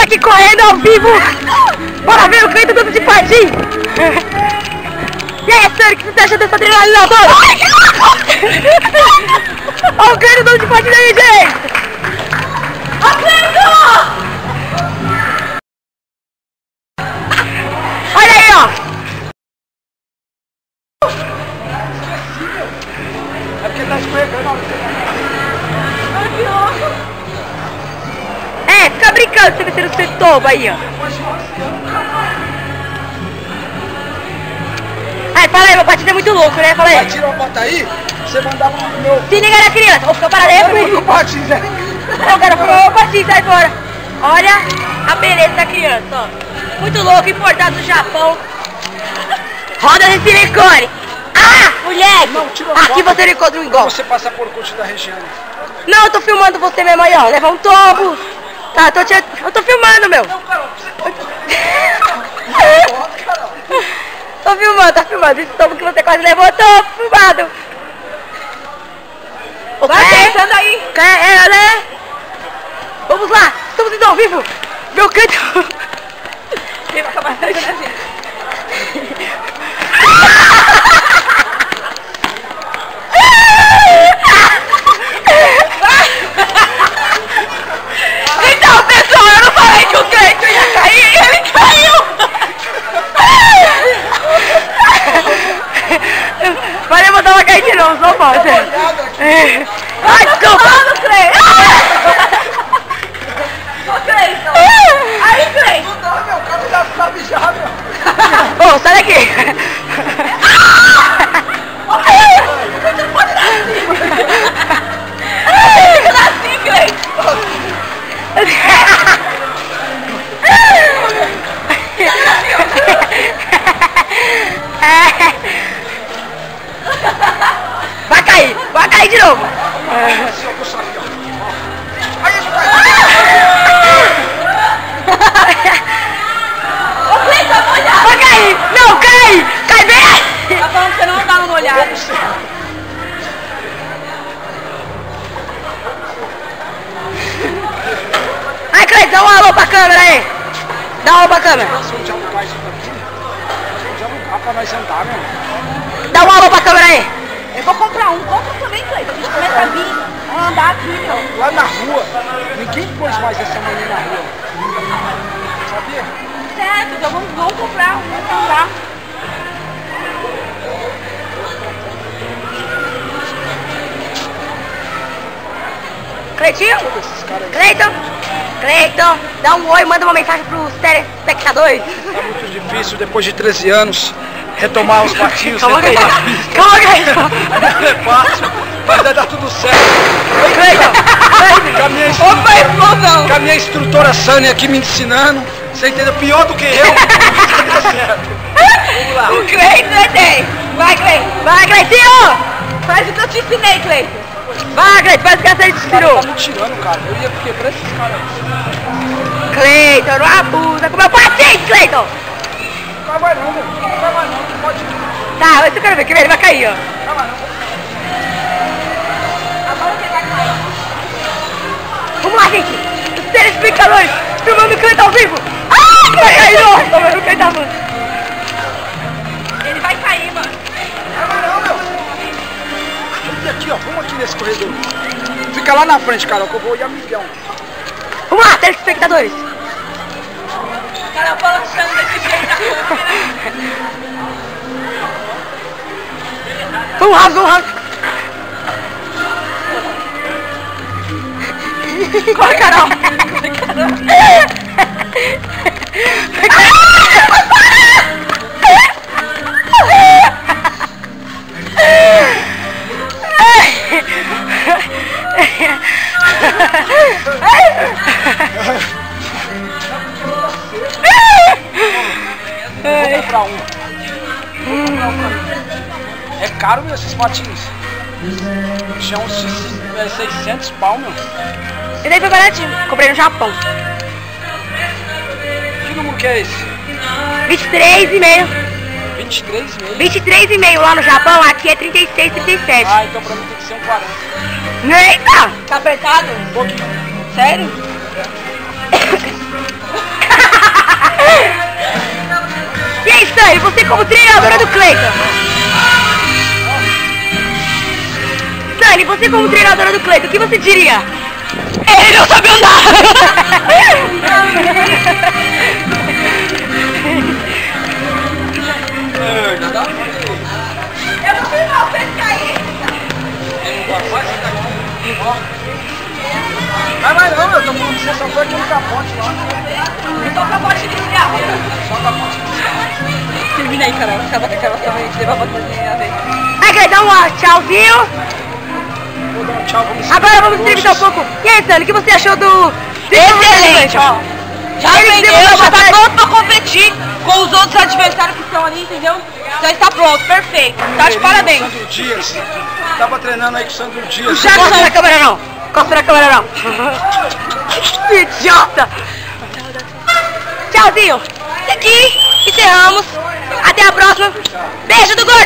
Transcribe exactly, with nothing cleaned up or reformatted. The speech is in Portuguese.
aqui correndo ao vivo. Bora ver o Cleiton dando de patim. E aí, Sérgio, o que você tá achando dessa adrenalina toda? Olha o Cleiton dando de patim aí, gente. Olha o Cleiton! Olha aí, ó. É porque tá escorregando. É, fica brincando, você vê se você toba aí, ó. Ai, fala aí, meu patins é muito louco, né? Fala aí. Vai tirar uma bota aí, você mandava no meu... Se liga na criança, vou ficar parado aí comigo. O patins, é. Não, cara, falou, o patins, sai fora. Olha a beleza da criança, ó. Muito louco, importado do Japão. Roda de silicone. Ah, moleque! Não, tira a aqui bota. você não encontra um igual. Você passa por curso da Regiane. Não, eu tô filmando você mesmo aí, ó. Leva um tombo. Tá, tô te... eu tô filmando, meu. Não, Carol. Tô filmando, tá filmando. Esse tombo que você quase levou, eu tô filmado. Vai pensando aí. É, né? Vamos lá, estamos indo ao vivo. Meu canto. Ele vai acabar saindo, né, gente? Então, pessoal, eu não falei que o Cleiton ia cair e ele caiu! Vai levantar uma cair de novo, só pode. Ai, desculpa! Ô, Cleiton! Aí, Cleiton! Não, meu, cara já sabe já, meu. Ô, sai daqui! Ô, Cleiton! Você não pode dar assim! Fica assim, Cleiton! Vai cair! Vai cair de novo! Assim, eu vou só aqui, ó. Aí, ele vai. Ô, Cleiton, vai molhar! Vai cair! Não, cai! Cai bem aí! Tá falando que você não dá uma olhada. Ai, Cleiton, dá um alô pra câmera aí! Dá um alô pra câmera! Nossa, onde é um lugar isso daqui? Onde é um lugar pra nós andar, meu? Dá um alô pra câmera aí! Eu vou comprar um. Compra também, Cleiton. A gente começa a vir, a andar aqui, meu. Lá na rua, ninguém pôs mais essa mania na rua. Sabia? Certo, então vamos, vamos comprar um, vamos comprar. Cleitinho? Todos esses caras aí. Cleiton? Cleiton, dá um oi, manda uma mensagem pros telespectadores. É muito difícil, depois de treze anos, retomar os patins, Calma, retomar a Cleiton. pista. Calma, Cleiton. Não é fácil, mas vai dar tudo certo. Cleiton. Com a minha, Opa, explosão! com a minha instrutora Sânia aqui me ensinando, você entendeu? Pior do que eu, vai dar certo. Vamos lá. O Cleiton é dez. Vai, Cleiton. Vai, Cleitinho. Faz o que eu te ensinei, Cleiton. Vai, Cleiton, faz o que a gente Esse cara tirou. tá me tirando, cara. Eu ia quebrar esses caras aí. Cleiton, não abusa com meu patins, Cleiton. Não vai não, meu. Não vai não, não pode ir. Tá, esse eu quero ver, que ele vai cair, ó. Não vai não. Agora você vai cair. Vamos lá, gente. Os telespectadores filmando o Cleiton ao vivo. Ah, vai cair, ó. Tô vendo o Cleiton tá falando. Ele vai cair, mano. Não vai não, meu. Aqui, aqui, ó. Vamos aqui nesse corredor. Fica lá na frente, cara, que eu vou ir a milhão. Vamos lá, telespectadores. O cara balançando desse jeito. Vamos rápido, vamos rápido. Corre, Carol. Corre, Carol. Vou comprar um. Vou comprar um pra mim. É caro, meu, esses patins. Tinha uns é, seiscentos pau, meu. Esse daí foi baratinho. Comprei no Japão. Que número que é esse? vinte e três e meio. vinte e três e meio? vinte e três e meio lá no Japão, aqui é trinta e seis, trinta e sete. Ah, então pra mim tem que ser um quarenta. Eita! Tá apertado? Um pouquinho. Sério? Stanley, você como treinadora do Cleiton. Stanley, você como treinadora do Cleiton, o que você diria? Ele não sabe andar! Eu não fui mal, fez cair. Vai, vai não, eu tô falando que você só foi aqui no capote lá. Eu tô com a bote inicial. Só capote inicial. Termina aí, Carol. Acaba com aquela também, te levar pra cozinha, vem. Vai, quer dar um tchauzinho? Vou dar um tchau, vamos Agora vamos entrevistar um pouco. E aí, Stanley, o que você achou do... Excelente, ó. Já Ele aprendeu, desenvolveu já tá bastante. pronto pra competir com os outros adversários que estão ali, entendeu? Já está pronto, perfeito. Tá de parabéns. Sandro Dias. Tava treinando aí com o Sandro Dias. Já costa na câmera não. Costa na câmera não. Idiota. Tchauzinho. Aqui encerramos. Até a próxima. Beijo do Gol.